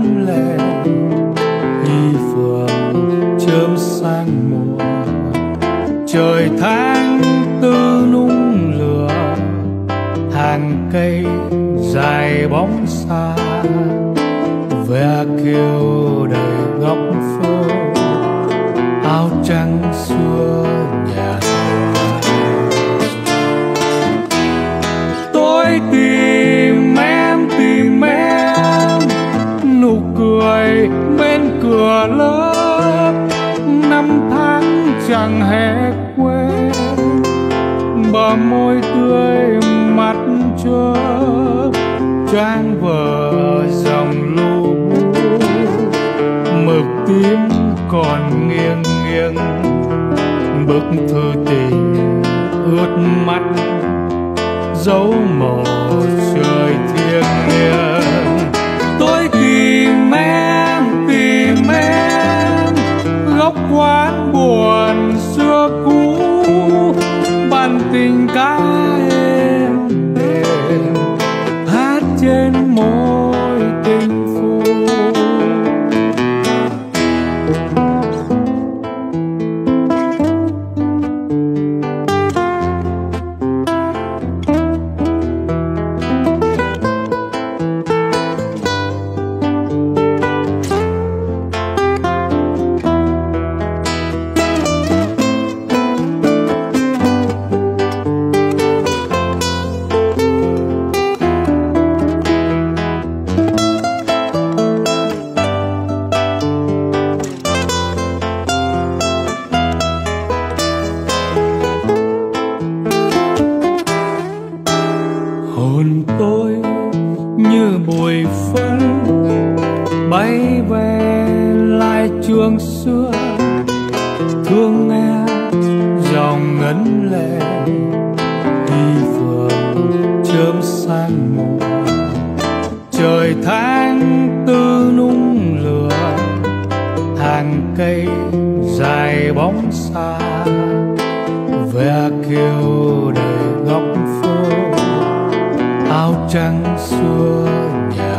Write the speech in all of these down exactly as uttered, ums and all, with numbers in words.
ngấn lệ hy phượng chớm sang mùa. Trời tháng tư nung lửa, hàng cây dài bóng xa, ve kêu đầy góc phố, áo trắng xưa nhà. Tôi tìm em tìm em, nụ cười bên cửa lớp, năm tháng chẳng hề quên, bờ môi tươi mắt chớp, trang vở dòng lu bu, mực tím còn nghiêng nghiêng, bức thư tình ướt mắt, dấu màu trời thiêng liêng. Tôi tìm em tìm em, góc quán buồn xưa cũ, bàn tình ca êm đềm hát trên môi tình phu. Hồn tôi như bụi phấn bay về lại trường xưa, thương nghe dòng ngấn lệ hy phượng chớm sang mùa. Trời tháng tư nung lửa, hàng cây dài bóng xa, ve kêu đầy góc phố, áo trắng xưa nhà.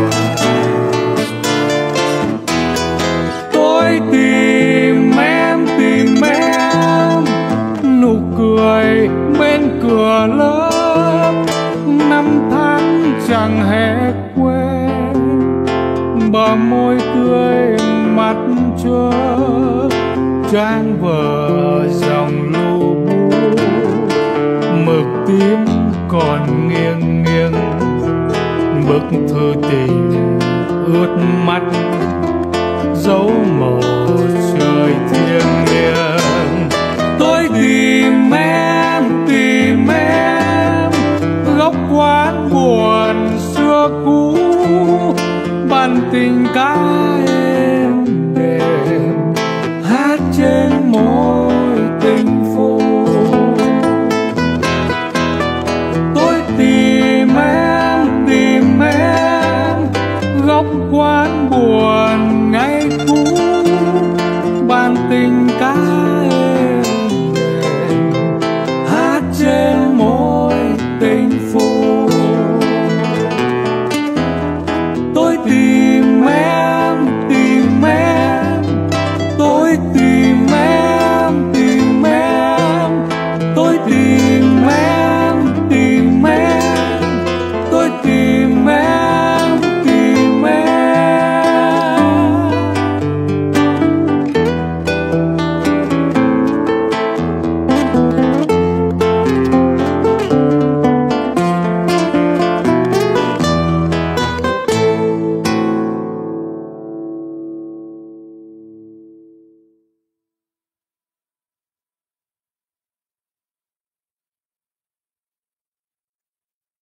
Tôi tìm em tìm em, nụ cười bên cửa lớp, năm tháng chẳng hề quên, bờ môi tươi mắt chớp, trang vở dòng lu bu, mực tím còn nghiêng nghiêng, bức thư tình ướt mắt, dấu màu trời thiêng liêng. Tôi tìm em tìm em, góc quán buồn xưa cũ, bàn tình ca êm đềm hát trên môi tình phu. Tìm em tìm em, góc quán buồn ngày